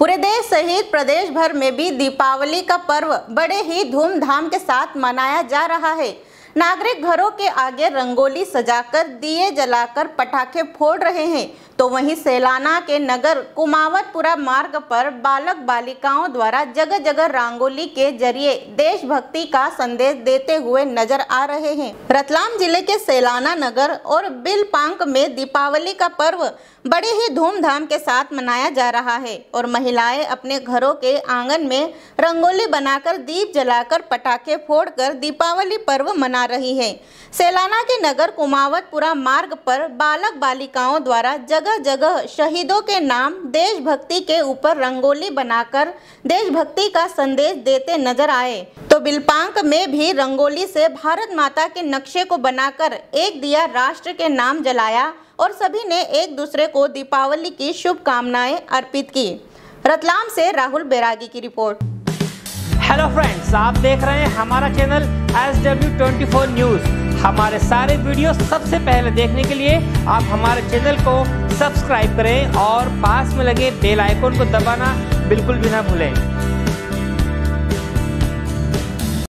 पूरे देश सहित प्रदेश भर में भी दीपावली का पर्व बड़े ही धूमधाम के साथ मनाया जा रहा है। नागरिक घरों के आगे रंगोली सजाकर दिए जलाकर पटाखे फोड़ रहे हैं, तो वहीं सैलाना के नगर कुमावतपुरा मार्ग पर बालक बालिकाओं द्वारा जगह जगह रंगोली के जरिए देशभक्ति का संदेश देते हुए नजर आ रहे हैं। रतलाम जिले के सैलाना नगर और बिलपांक में दीपावली का पर्व बड़े ही धूमधाम के साथ मनाया जा रहा है और महिलाएं अपने घरों के आंगन में रंगोली बनाकर दीप जलाकर पटाखे फोड़कर दीपावली पर्व मना रही है। सैलाना के नगर कुमावतपुरा मार्ग पर बालक बालिकाओं द्वारा जगह जगह शहीदों के नाम देशभक्ति के ऊपर रंगोली बनाकर देशभक्ति का संदेश देते नजर आए, तो बिलपांक में भी रंगोली से भारत माता के नक्शे को बनाकर एक दिया राष्ट्र के नाम जलाया और सभी ने एक दूसरे को दीपावली की शुभकामनाएं अर्पित की। रतलाम से राहुल बैरागी की रिपोर्ट। हेलो फ्रेंड्स, आप देख रहे हैं हमारा चैनल SW24 न्यूज़। हमारे सारे वीडियो सबसे पहले देखने के लिए आप हमारे चैनल को सब्सक्राइब करें और पास में लगे बेल आइकन को दबाना बिल्कुल भी ना भूलें।